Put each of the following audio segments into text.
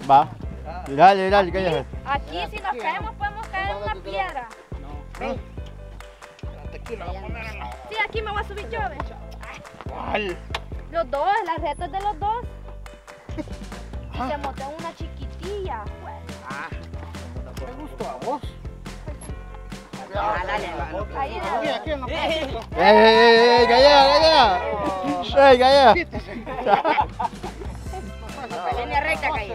Va. Dale, dale, cállate. Aquí si nos caemos podemos caer en una piedra. No. Tequila, voy a poner en la... Sí, aquí me voy a subir yo, ve. ¿Cuál? Los dos, las retas de los dos. Se montó en una chiquitilla. ¿Te gustó a vos? Ahí, Aquí en la pasito. Gallega! ¡Ey, gallega! Línea recta, calle.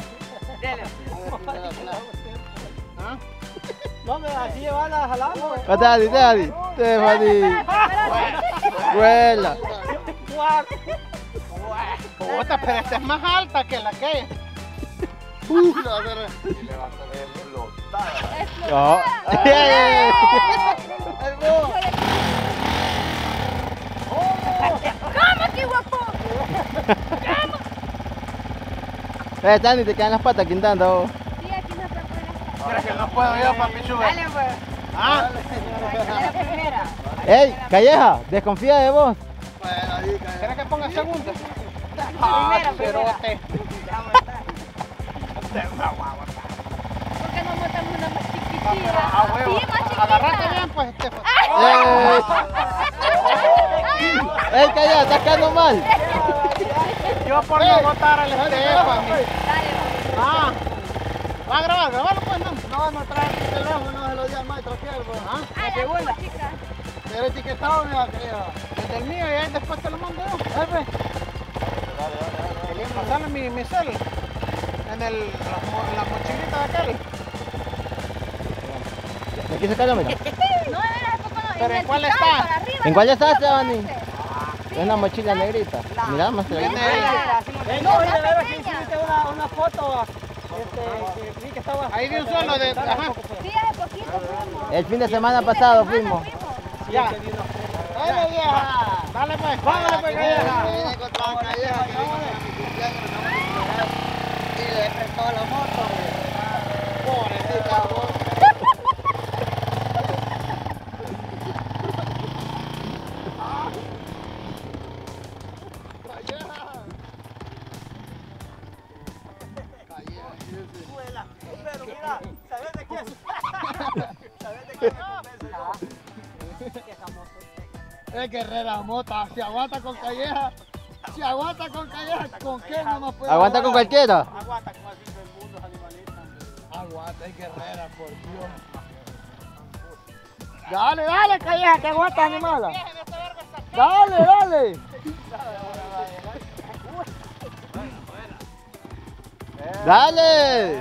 No, me así llevarla jalando. Daddy. Vuela. Puta, pero esta es más alta que la que es. No. ¿Cómo, qué guapo? Dani, te quedan las patas quintando. Sí, aquí no se puede. Pero que no puedo yo, papi, sube. Dale, pues. ¿Ah? La primera. ¡Ey, Calleja! Desconfía de vos. ¿Quieres que ponga segunda? Primera. ¿Por qué no montamos una más chiquitilla? Sí, más chiquita. Agarrate bien, pues, Estefan. ¡Ey, Calleja! ¡Estás quedando mal! Yo por no botar al Estefan. Dale, Ah, va a grabar, grabalo pues, no. No trae el teléfono, se lo di al maestro aquel, pues. Ah, la segunda, chica. Pero etiquetado, mira, creo. desde el mío y ahí después te lo mando yo. Dale. Pasale mi cel. En la mochilita de aquel. Aquí se cayó, mira. No, era poco no. ¿Pero en cuál el está? para arriba, ¿En cuál no, estás, no, Giovanni? no, Es una mochila negrita. Mira, más Viene ahí. No, y de veras que hiciste una foto, que vi que estaba... Ahí de un solo de... Ajá. Sí, hace poquito fuimos. El fin de semana pasado fuimos. Ya. Dale, vieja. Dale pues. Vámonos pues, vieja. Y le prestó la moto, Pobrecita vos. Pero mira, ¿sabes de qué? ¿Sabes de qué me convence? Es guerrera mota. Si aguanta con Calleja. Si aguanta con Calleja, ¿con qué no nos puede ¿Aguanta con aguantar? cualquiera? Aguanta como así del mundo, animalista. Aguanta, es guerrera, por Dios. Dale, Calleja, que aguanta, animala. Dale. ¡Dale!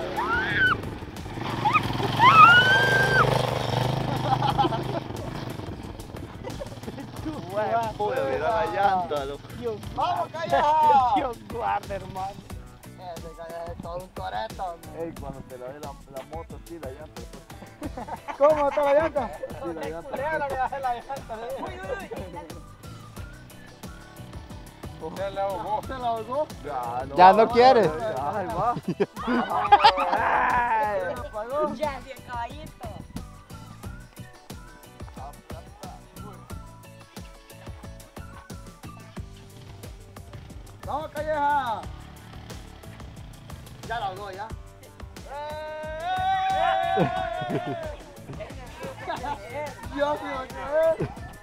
Voy a mirar la llanta, loco. ¡Vamos, Calleja! Dios guarde, hermano. Ese Calleja es todo un toreto. Ey, cuando te la ve la moto, sí, la llanta. ¿Cómo está la llanta? Sí, la llanta. Culera que bajé la llanta. Se le ahogó. Ya no quieres. Ay, va. Ya, bien, caballito. ¡Vamos, Calleja! Ya la ahogó, ya. Dios mío, otra vez.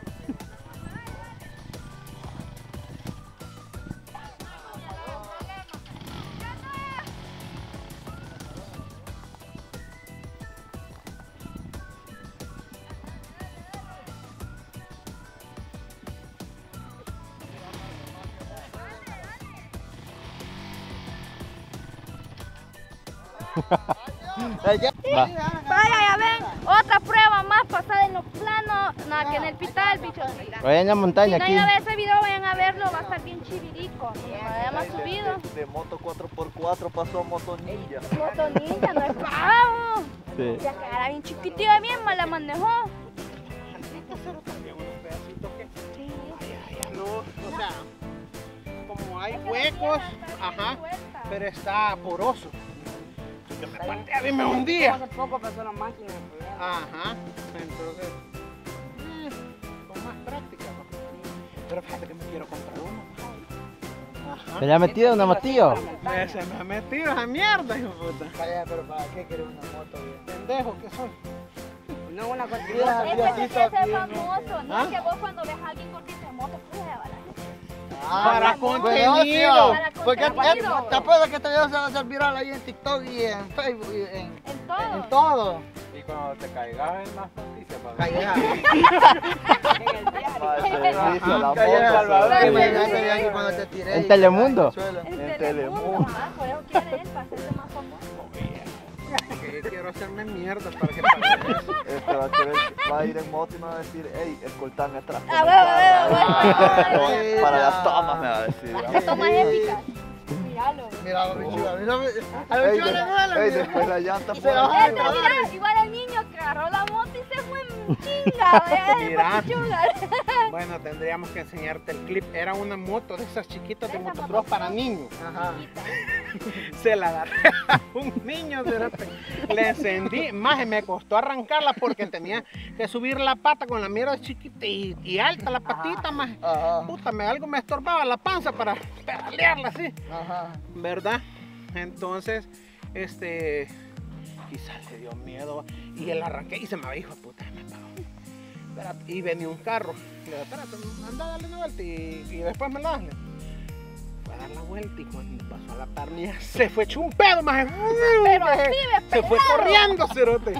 Va. Vaya, ya ven, otra prueba más pasada en los planos, nada que en el pital, bicho. Vayan en la Si montaña no aquí. iban a ver ese video, vayan a verlo, va a estar bien chivirico. Lo hayamos subido. De moto 4x4 pasó a moto ninja. Moto ninja, no es pavo. Sí. Ya que era bien chiquitilla, bien mal la manejó. No, o sea, como hay huecos, ajá, pero está poroso. Que me partí a mí me hundía. Hace poco pasó la máquina. Ajá, entonces, con más práctica, ¿no? Pero fíjate que me quiero comprar uno. ¿Se le ha metido una motillo? Se me ha metido esa mierda, hijo de puta. Calla, pero ¿para qué quieres una moto, bien? Pendejo que soy. No, una Es continuidad. que tienes que ser famoso, no ¿Ah? es que vos cuando ves a alguien cortito de moto, prueba la gente. Para bueno, contenido. Para Porque contenido. te apuesto que este video se va a hacer viral ahí en TikTok y en Facebook y En en todo. todo. Y cuando te caigas en las noticias, Calla. Para el servicio, la Calla, Salvador. moto. Imagínate ahí cuando te tiré. En Telemundo. En En Telemundo, Telemundo. ah, por eso quiere él, para hacerse más famoso. Que quiero hacerme mierda para que pase eso. Este va a ir en moto y me va a decir, hey, escoltame atrás. Ah, bueno. Para las tomas me va a decir. Las tomas épicas. Míralo. Mira, bichuga, mira. A la Ey, bichuga le duele. ey, después la llanta se por la ahí. Este, mira, igual el niño que agarró la moto y se fue en chinga, Mira. papichuga. Bueno, tendríamos que enseñarte el clip. Era una moto de esas chiquitas de Esa motocross motocross. para niños. Ajá. Se la agarré a un niño, cerote. Le encendí. Más me costó arrancarla porque tenía que subir la pata con la mierda chiquita y alta la patita, más. Ajá. Puta, algo me estorbaba la panza para pedalearla así. Ajá. ¿Verdad? Entonces, quizás le dio miedo y él arranqué y se me dijo, puta, me pagó. Espérate, y venía un carro. Le digo, espérate, anda a darle una vuelta y después me la das. Fue a dar la vuelta y cuando pasó a la parnilla se fue hecho un pedo, más. Pero así de Se fue corriendo, cerote.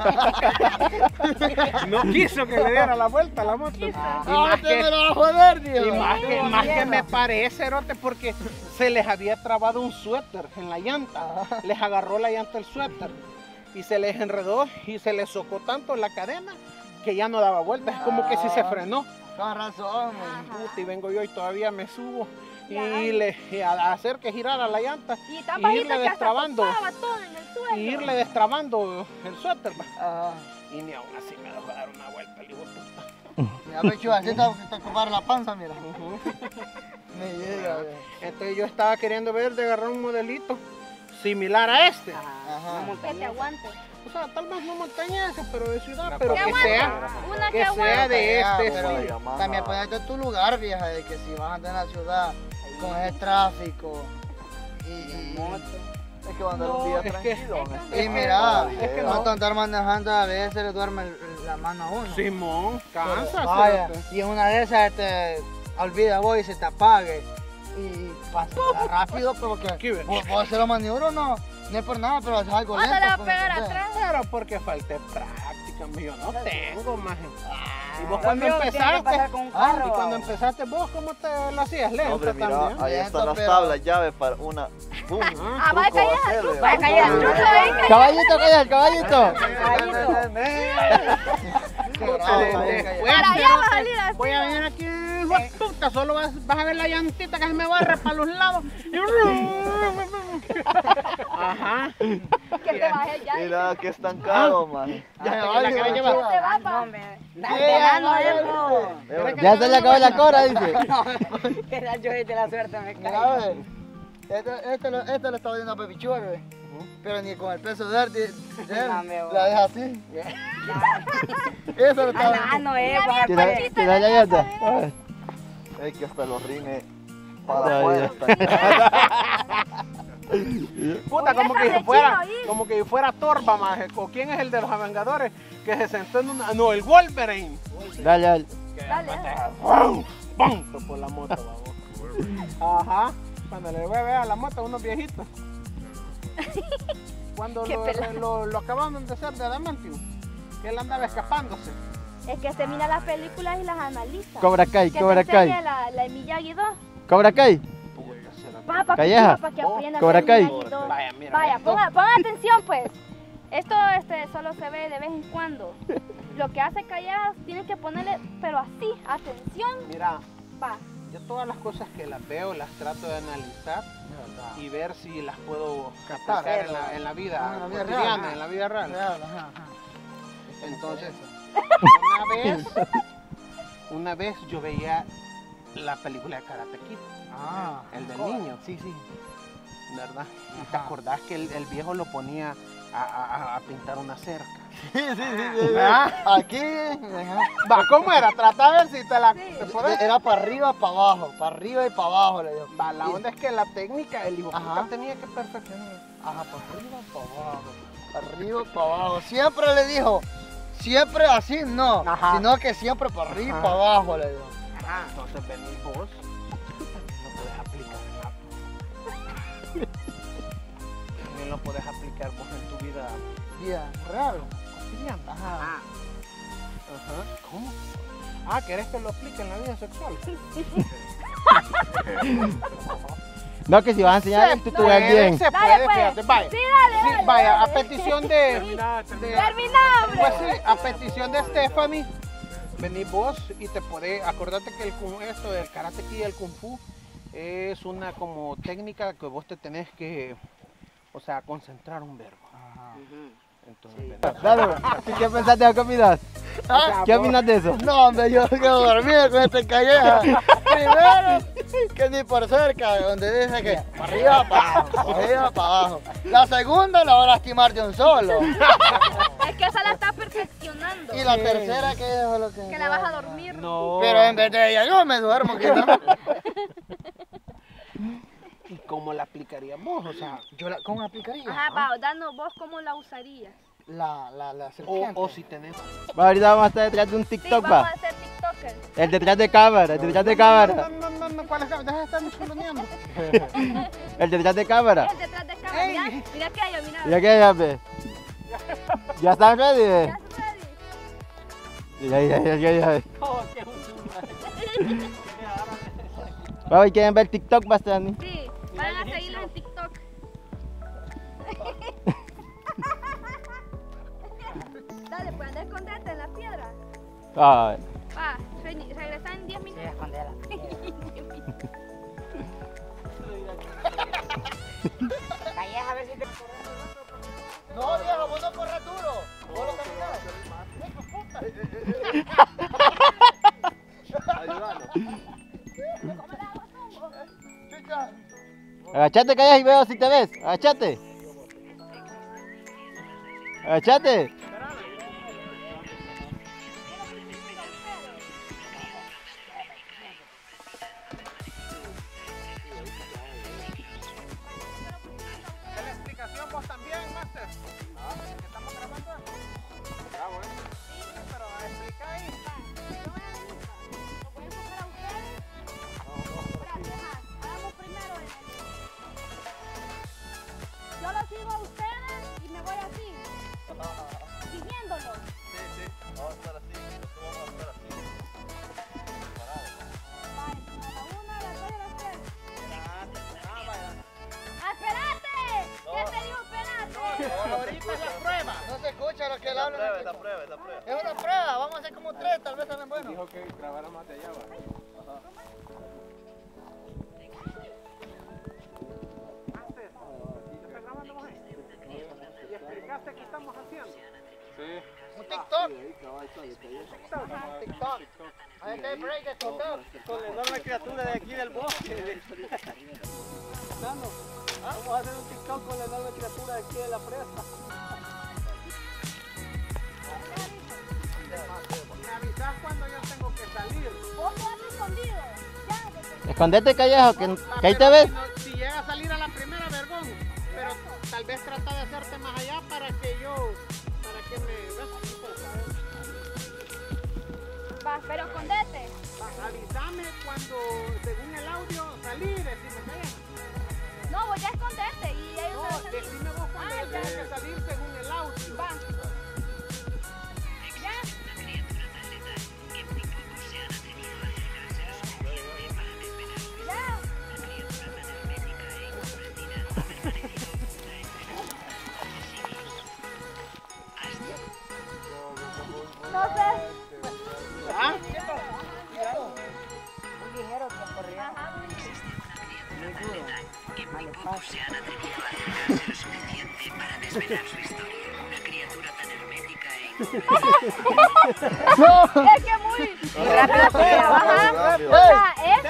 No quiso que le diera la vuelta a la moto. Y más te que- me lo va a joder, tío. y más que me paré, cerote, porque se les había trabado un suéter en la llanta. Les agarró la llanta el suéter y se les enredó y se les socó tanto la cadena que ya no daba vueltas. Es como que si se frenó. Con razón, Puta, y vengo yo y todavía me subo Ya. y a hacer que girara la llanta Y tan Y bajito irle que hasta destrabando. topaba todo en el suelo. y irle destrabando el suéter. Va. Ajá. Y ni aún así me dejó dar una vuelta, el hijo de puta. Mira, bichuga, así te ocupar la panza, mira. Ujú. Me llega, güey. Entonces yo estaba queriendo ver de agarrar un modelito similar a este. Ajá. Que te aguante. O sea, tal vez no montañesa, pero de ciudad, Una pero Que que aguante. sea, Una que que sea aguante. de este Pero estilo. Yamaha. también ponerte en tu lugar, vieja, de que si vas a andar en la ciudad con ese tráfico y Es que va a andar un día es que- tranquilo. y mira, es que no no. andar manejando a veces le duerme la mano a uno. Simón, cansa. Vaya, cerote. y en una de esas te olvida vos y se te apague y pasa rápido, pero Aquí que ven. vos hacer la maniobra no es por nada, pero haces algo O lento. te la va a pues, pegar ¿entendés? atrás. Pero porque falté práctica, yo no tengo más. Y vos Lo cuando mío tiene que empezaste, pasar con un carro, y cuando vamos. empezaste vos, ¿cómo te lo hacías? Lento Hombre, mira, también. ahí están las Pero- tablas, llaves para una. ¡Pum! Ah, va a caer al hacerle. truco, va a caer al truco, venga. Caballito, calla, caballito. Qué bravo, Después, Para allá cerote, va a salir así, voy a va. venir aquí, hijo de puta, solo vas a ver la llantita que se me barre para los lados. Ajá. Que te baje ya. Mira, qué estancado, man. Ya Ya, la querés llevar. Ya te va, pa. Ya se le acabó la cora, dice. Mira, ve, este lo estaba viendo a Pepichuga, ve. Pero ni con el peso de él, la deja así. Eso lo estaba viendo. Tira la llanta. Es que hasta los rines para Ya, afuera ya. están. Puta, Oye, como que esa si de fuera, chino ahí. como que si fuera Torba, maje. ¿O quién es el de los Vengadores que se sentó en una? No, el Wolverine. Dale, dale. Dale. ¡Pum! ¡Pum! Por la moto, vamos. Ajá. Cuando le voy a ver a la moto a unos viejitos. Cuando Qué pelado. lo acababan de hacer de Adamantium, que él andaba escapándose. Es que se mira las películas y las analiza. Cobra Kai, Que Cobra te enseñe Kai. la Miyagi-Do. Cobra Kai. Para Calleja. que aprenda a Cobra hacer Kai. Miyagi-Do. Vaya, mira Vaya, esto. pongan atención pues. Esto solo se ve de vez en cuando. Lo que hace Callejas tienen que ponerle, pero así, atención, Mira, va. yo todas las cosas que las veo las trato de analizar y ver si las puedo Captar. aplicar en la vida Ah, en la vida cotidiana, real. en la vida real. Real, ajá, ajá. Entonces, una vez yo veía la película de Karate Kid, Ah, el del joder. niño, Sí, sí. ¿verdad? ¿Y te Ajá. acordás que el viejo lo ponía a pintar una cerca? Sí. ¿Verdad? Aquí, ajá. Va, ¿cómo era? Trata de ver si te la... Sí. te puedes- Era para arriba, para abajo, para arriba y para abajo, le digo. Va, la onda es que la técnica, el hijo Ajá. puta tenía que perfeccionar. Ajá, para arriba, para abajo. Para arriba, para abajo. Siempre le dijo, siempre así no, Ajá. sino que siempre para arriba y Ajá. para abajo, le digo. Ajá. Entonces venís vos, lo puedes aplicar en la... También lo puedes aplicar vos en tu vida Bien, real. cotidiana. Ajá. Ajá. ¿Cómo? Ah, ¿querés que lo aplique en la vida sexual? No, que si vas a enseñar el tutorial bien. Se Dale, puede, pues. fíjate, vaya. Sí, dale, Sí, dale, vaya, a dale. petición de... Termina. Terminamos. Pues sí, a petición de Stephanie, venís vos y te puede, acordate que esto del karate kid y el kung fu es una como técnica que vos te tenés que, o sea, concentrar un verbo. Entonces, venís. Dale, ¿qué pensaste de comidas? ¿Qué opinas de eso? No, hombre, yo quedo dormido con esta calleja. Primero, que ni por cerca, donde dice que para arriba, para abajo, para arriba, para abajo. La segunda la va a lastimar de un solo. Es que esa la está perfeccionando. Y la tercera, que es lo que... Que la vas a dormir. No. Pero en vez de ella, yo me duermo. ¿Qué tal? ¿Y cómo la aplicaríamos? O sea, ¿Cómo aplicaría? Ajá, va, danos vos cómo la usarías. La serpiente. o si tenés... Va, ahorita vamos a estar detrás de un Sí, TikTok, vamos a va. hacer TikTokers. El detrás de cámara, el detrás de cámara. No, ¿cuál es? Deja de estarme chuloneando. El detrás de cámara. Es detrás de cámara. Ey. Mira, mira que hay, mira. Mira que ya ve. ¿Ya están ready? Ya se ready. Ya. Va, ¿y quieren ver TikTok, Bastani? Sí, van a seguirlo en TikTok. Dale, pues anda a esconderte en la piedra. Ay. Va, regresa en 10 minutos. No, viejo, vos no corras duro. Vos lo caminás. Chica. Agachate, callas y veo si te ves. Agachate. Agachate. ¿La explicación vos también, Master? ¿Que estamos grabando esto? Bravo, ¿eh? Sí, pero explica ahí. ¿Lo pueden enfocar a ustedes? Espérate, ajá, hagamos primero yo lo sigo a ustedes y me voy así, siguiéndolos. Vamos a estar así, nosotros vamos a estar así. Vale, a la 1, a la 2 y a la 3. ¡Espérate! ¿Qué te digo, espérate? Ahorita es la prueba. No se escucha lo que él habla. Es la prueba. Es una prueba, vamos a hacer como 3, tal vez salen buenos. Dijo que grabara más de allá, va. ¿Y explicaste qué estamos haciendo? Sí. Un TikTok. TikTok. Hay que break de TikTok. Con la enorme criatura de aquí del bosque. Vamos a hacer un TikTok con la enorme criatura de aquí de la presa. Me avisas cuando yo tengo que salir. Vos quedate escondido. Ya, porque Escondete, callejo, que ahí te Pero ves. Si llega a salir a la primera, vergón. Pero tal vez trata de hacerte más allá para que me veas. va, pero escondete. Avísame cuando, según el audio, salir, decime que No, voy a esconderte y ellos no, van a salir. decime vos cuando yo tengo que salir según el audio. Va. ¿Ya? ¿Ya? No sé. ¿Ah? Ajá, muy bien. Es que muy rápido. Ajá. O sea,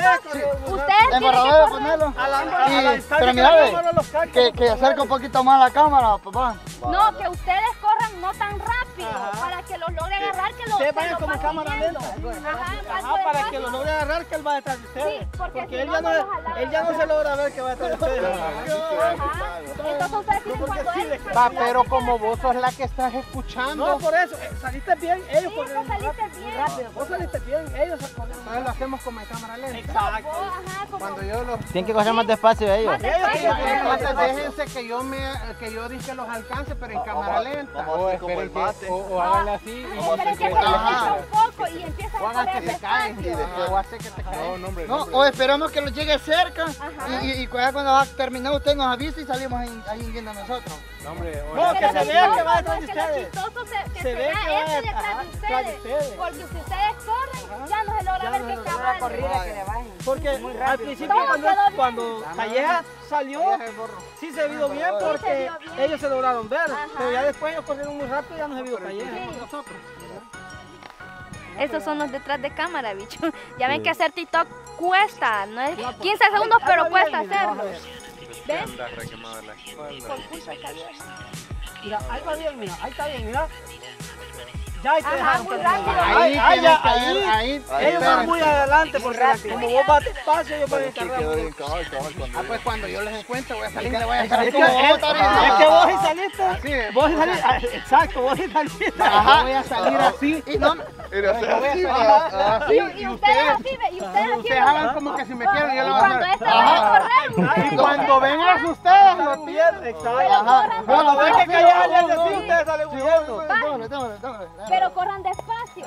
ustedes tienen que Embarrador de correr. ponerlo. A la Pero distancia mira, que ve, la cámara los cacha. que acerque un poquito más la cámara, papá. No, que ustedes corran no tan rápido para que los logre agarrar, que lo Ustedes vayan como van cámara siguiendo. lenta. Ajá, Ajá, para que lo logre agarrar, que él va detrás de ustedes. Sí, porque si él, no, ya no no, los jalaba. él ya no se logra ver que va detrás de ustedes. Ajá. Entonces ustedes tienen cuando él... Va, pero como vos sos la que estás escuchando. No, por eso, saliste bien, ellos Sí, corrieron que saliste rápido. bien. Rápido, vos saliste bien, ellos corrieron. Entonces lo hacemos como en cámara lenta. Exacto. Ajá, como... Cuando yo los... Tienen que correr más despacio ellos. Más despacio. Entonces déjense que yo dije que los alcance, pero en cámara lenta. Vamos así como el mate. O háganle así y Esperen que se Ajá. despeja un poco y empieza a O hagan correr que se caen. despacio. O hace que te caen. no, hombre. No, o esperamos que lo llegue cerca Ajá. y cuando va a terminar usted nos avisa y salimos ahí viendo nosotros. No, hombre. No, que Lo se vea que chistoso, va detrás no, de es que lo ustedes. chistoso que Se se ve vea que va ese detrás ajá, de detrás de ustedes. ustedes. Porque si ustedes corren, ya no se logra ver que cabal. Porque al principio Todo quedó bien. cuando Calleja salió, sí se vio bien Sí, porque se vio bien. ellos se lograron ver. Ajá. Pero ya después ellos corrieron muy rápido y ya no se vio Calleja. Sí. Nosotros. Estos son los detrás de cámara, bicho. Ya ven que hacer TikTok cuesta, no es 15 segundos, pero cuesta hacerlo. ¿Ven? Anda requemada la espalda. Por culpa de Javier. Mira, ahí va bien, mira, ahí está bien, mira. Ya ahí te Ajá, dejaron muy terminar. rápido. Ahí, tienen ya, que ahí. ir, ahí. Ellos van muy adelante porque como vos vas despacio, ellos van a Sí, estar quedó rápido. bien cabal cuando Ah, pues cuando yo les encuentre voy a salir, le voy a Es estar que como vos vos, también. es que vos sí saliste, vos sí saliste, exacto, vos sí saliste. Ajá. Voy a salir así. Y no, Mira, Yo voy a así, salir va. así Y ustedes así, ve, y ustedes aquí. Ustedes hagan como que si me quieren, yo Y lo voy a cuando hacer. este vaya a correr, Y cuando vengan ustedes, lo pierden. Exacto. Cuando ven que Calleja le hace así, ustedes salen huyendo. dámosle. pero corran despacio.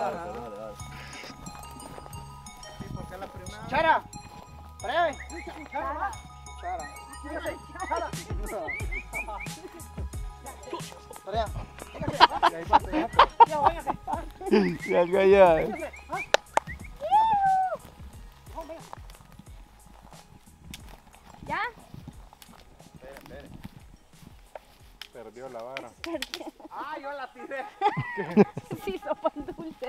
Chara, breve. ¿Ya? Perdió la vara. Ah, yo la tiré. Sí, sopa dulce.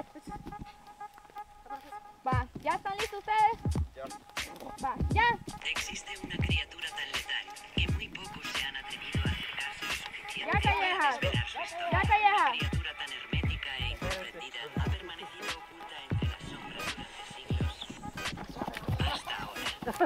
Va, ¿ya están listos ustedes? Va, ¿ya? Existe una criatura tan letal que muy pocos se han atrevido a acercarse lo suficiente Ya, Calleja. para desvelar su historia. Ya, Calleja. Una criatura tan hermética e incomprendida ha permanecido oculta entre las sombras durante siglos. Hasta ahora.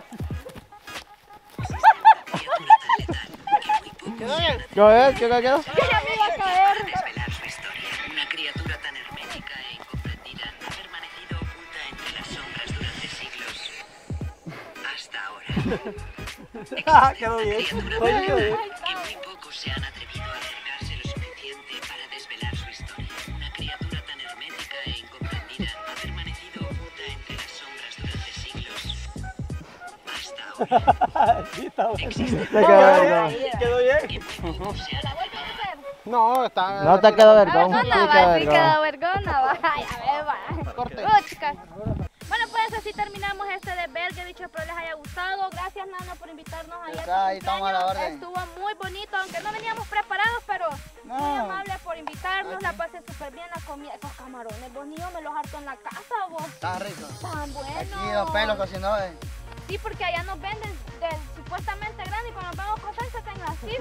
Existe una criatura tan letal que muy pocos se han atrevido ¿Qué quedó? Que ya me iba a caer. a desvelar su historia. Una criatura tan hermética e incomprendida ha permanecido oculta entre las sombras durante siglos. Hasta ahora. Quedó bien. Criatura tan letal que muy pocos se han atrevido a acercarse lo suficiente para desvelar su historia. Una criatura tan hermética e incomprendida ha permanecido oculta entre las sombras durante siglos. Hasta ahora. Existe Quedó bien. que muy pocos se han ¿La vuelven a hacer? No, está. No te quedó vergón. Vergona, Sí, va, quedó sí quedó vergón. vergona, va. Ay, a ver, va. Corte. Chicas. Bueno, pues así terminamos este desvergue. Dicho, espero les haya gustado. Gracias, Nano, por invitarnos ayer. Está ahí, estamos a la orden. Estuvo muy bonito, aunque no veníamos preparados, pero muy No. amable por invitarnos. La pasé súper bien, la comida. Esos camarones bonitos me los harto en la casa, vos. Está rico. Tan buenos. Aquí Don Pelo cocinó. Sí, porque allá nos venden del supuestamente grande y cuando nos vamos a coser se hacen así.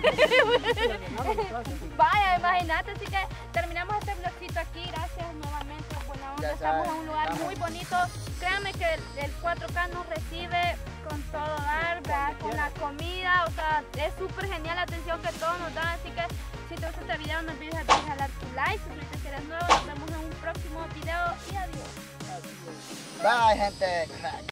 Vaya, imagínate, así que terminamos este vlogcito aquí. Gracias nuevamente, buena onda. Ya Estamos sabes, en un lugar estamos. muy bonito. Créanme que el 4K nos recibe con todo dar, ¿verdad? Con la comida, o sea, es súper genial la atención que todos nos dan. Así que si te gusta este video, no olvides de dejar tu like, suscríbete si eres nuevo. Nos vemos en un próximo video y adiós. Bye, gente.